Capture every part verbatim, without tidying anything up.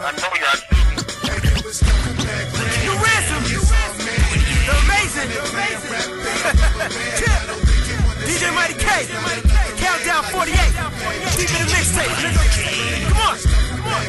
I told you I do. You ransom. The amazing. D J Mighty K. Countdown forty-eight. Deep in the mixtape. Come on. Come on.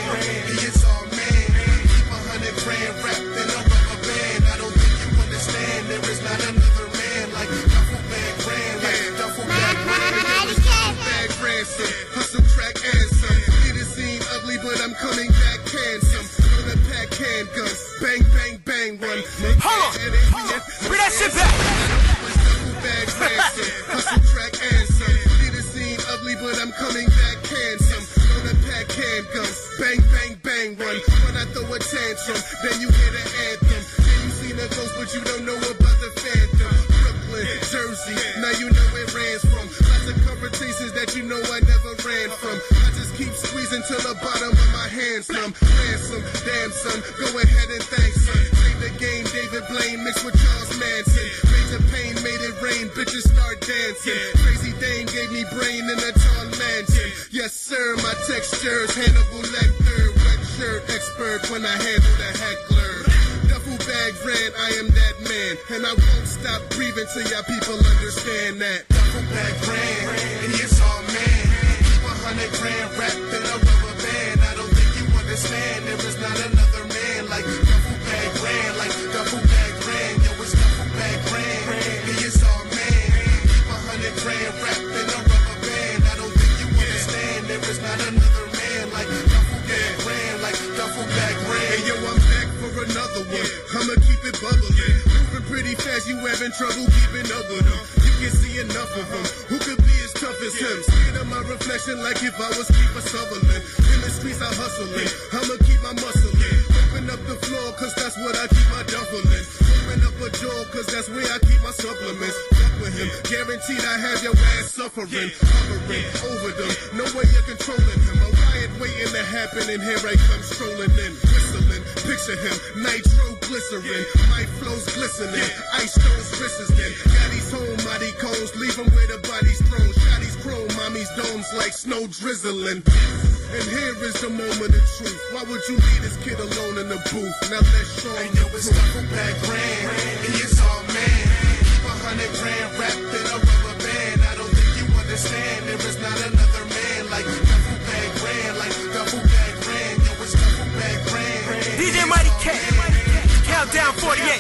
It's all man. Keep a hundred grand wrapped in a rubber band. I don't think you understand. There is not another man like duffel bag grand. Like duffel bag grand. Duffel bag ransom. Hustle track answer. It has seem ugly, but I'm coming back handsome. On the pack handguns. Bang, bang, bang, run. Hold on. Hold on. Bring that shit back. Duffel bag ransom. Hustle track answer. It has seem ugly, but I'm coming back handsome. On the pack handguns. Bang, bang, bang, run. When I throw a tantrum, then you hear the anthem. Then you seen a ghost, but you don't know about the phantom. Brooklyn, Jersey, now you know where it ran from. Lots of confrontations that you know I never ran from. I just keep squeezing till the bottom of my hands numb. Ransom, damn son, go ahead and thank son. Save the game, David Blaine mixed with Charles Manson. Major pain made it rain, bitches start dancing. Crazy Dane gave me brain in a tall mansion. Yes sir, my texture's Hannibal Lecter. Wet shirt expert when I handle the heckler. Duffel bag ran, I am that man. And I won't stop breathing till y'all people understand that. Duffel bag ran, and it's all man. Keep a hundred grand wrapped in a rubber band. I don't think you understand. There is not another man like duffel bag ran. Like duffel bag ran, yo it's duffel bag ran. And it's all man. Keep a hundred grand wrapped in a rubber band. I don't think you understand. There is not another man like duffel bag ran. Like duffel bag ran. Hey yo, I'm back for another one. I'ma keep it bubbling. Moving pretty fast, you having trouble keeping up with them. You can see enough of them. Who could be as tough as him? Scared of my reflection like if I was Kiefer Sutherland. In the streets I hustling. I'ma keep my muscling. Open up the floor cause that's what I keep my duffel in. Open up a door cause that's where I keep my supplements. Fuck with him. Guaranteed I have your ass suffering. Hovering over them. No way you're controlling him. A riot waiting to happen and here I come strolling in. Whistling. Picture him. Nitro glycerin. My flow's glistening. Ice stones wrists then. Got home, mighty cones. Leave him where the body's thrown. Shotty's chrome. Mommy's domes like snow drizzling. And here is the moment of truth. Why would you leave this kid alone in the booth? Now let's show him the proof. Duffel bag ran, and it's all man. Keep a hundred grand wrapped in a rubber band. I don't think you understand. There is not another man like duffel bag ran. Like duffel bag ran. Yo, it's duffel bag ran. D J Mighty K. Countdown forty-eight.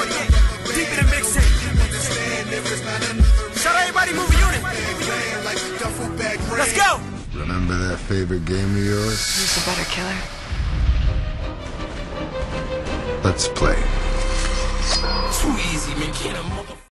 Deep in the mixtape. Shout out everybody, moving unit. Let's go. Remember that favorite game of yours? Who's the better killer? Let's play. Too easy, man. Can't a mother